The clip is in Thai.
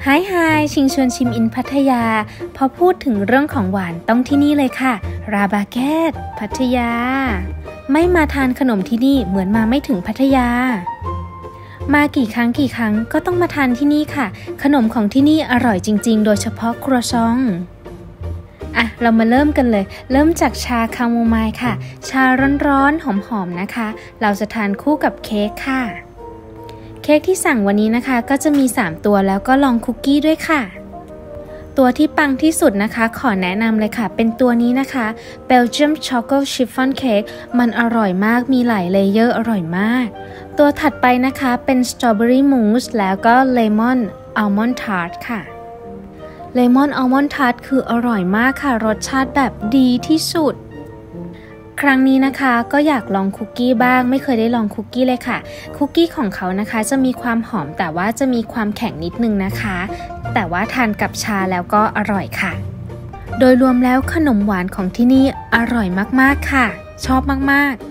ไฮชิงชวนชิมอินพัทยาพอพูดถึงเรื่องของหวานต้องที่นี่เลยค่ะราบาแกตพัทยาไม่มาทานขนมที่นี่เหมือนมาไม่ถึงพัทยามากี่ครั้งก็ต้องมาทานที่นี่ค่ะขนมของที่นี่อร่อยจริงๆโดยเฉพาะครัวซองเรามาเริ่มกันเลยเริ่มจากชาคาโมไมล์ค่ะชาร้อนๆหอมๆนะคะเราจะทานคู่กับเค้กค่ะเค้กที่สั่งวันนี้นะคะก็จะมี3ตัวแล้วก็ลองคุกกี้ด้วยค่ะตัวที่ปังที่สุดนะคะขอแนะนำเลยค่ะเป็นตัวนี้นะคะ Belgium Chocolate Chiffon Cake มันอร่อยมากมีหลายเลเยอร์อร่อยมากตัวถัดไปนะคะเป็น Strawberry Mousse แล้วก็ Lemon Almond Tart ค่ะLemon Almond Tart คืออร่อยมากค่ะรสชาติแบบดีที่สุดครั้งนี้นะคะก็อยากลองคุกกี้บ้างไม่เคยได้ลองคุกกี้เลยค่ะคุกกี้ของเขานะคะจะมีความหอมแต่ว่าจะมีความแข็งนิดนึงนะคะแต่ว่าทานกับชาแล้วก็อร่อยค่ะโดยรวมแล้วขนมหวานของที่นี่อร่อยมากๆค่ะชอบมากๆ